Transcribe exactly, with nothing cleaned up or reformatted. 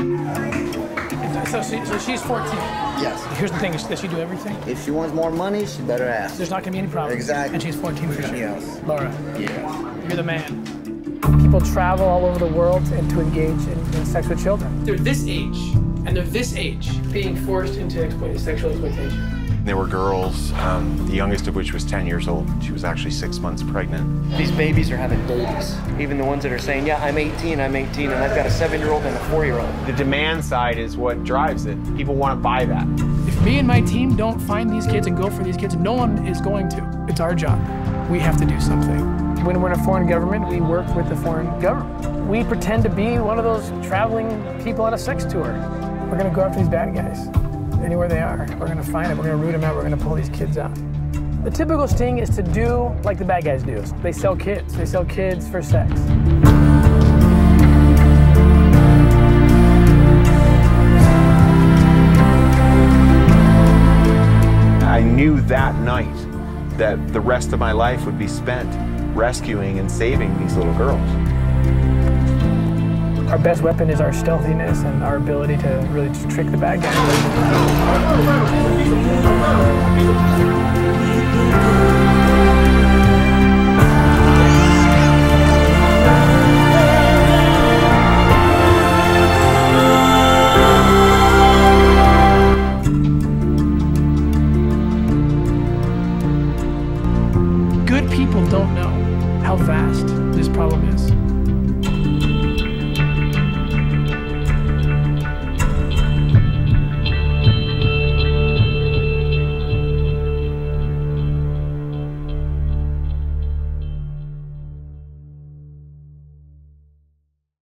So, she, so she's fourteen. Yes. Here's the thing: does she do everything? If she wants more money, she better ask. There's not going to be any problem. Exactly. And she's fourteen for sure. Yes. Laura. Yes. You're the man. People travel all over the world and to engage in, in sex with children. They're this age, and they're this age, being forced into exploit, sexual exploitation. There were girls, um, the youngest of which was ten years old. She was actually six months pregnant. These babies are having babies. Even the ones that are saying, yeah, I'm eighteen, I'm eighteen, and I've got a seven-year-old and a four-year-old. The demand side is what drives it. People want to buy that. If me and my team don't find these kids and go for these kids, no one is going to. It's our job. We have to do something. When we're in a foreign government, we work with the foreign government. We pretend to be one of those traveling people on a sex tour. We're going to go after these bad guys. Anywhere they are, we're going to find them, we're going to root them out, we're going to pull these kids out. The typical sting is to do like the bad guys do. They sell kids. They sell kids for sex. I knew that night that the rest of my life would be spent rescuing and saving these little girls. Our best weapon is our stealthiness and our ability to really just trick the bad guys. Good people don't know how vast this problem is.